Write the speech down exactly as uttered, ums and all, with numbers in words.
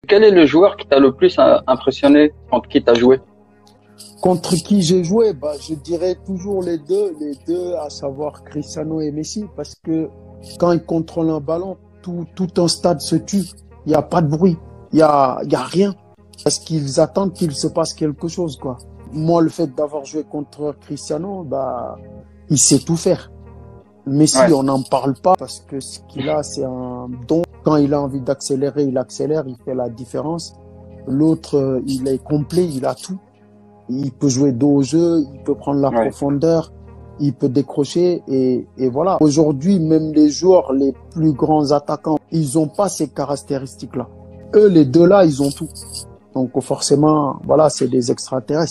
Quel est le joueur qui t'a le plus euh, impressionné contre qui t'as joué? Contre qui j'ai joué? Bah, je dirais toujours les deux, les deux, à savoir Cristiano et Messi, parce que quand ils contrôlent un ballon, tout, tout un stade se tue. Il n'y a pas de bruit, il n'y a, il y a rien, parce qu'ils attendent qu'il se passe quelque chose, quoi. Moi, le fait d'avoir joué contre Cristiano, bah, il sait tout faire. Messi, Ouais, on n'en parle pas parce que ce qu'il a, c'est un don. Quand il a envie d'accélérer, il accélère, il fait la différence. L'autre, euh, il est complet, il a tout. Il peut jouer dos au jeu, il peut prendre la ouais. profondeur, il peut décrocher et, et voilà. Aujourd'hui, même les joueurs les plus grands attaquants, ils n'ont pas ces caractéristiques-là. Eux, les deux là, ils ont tout. Donc forcément, voilà, c'est des extraterrestres.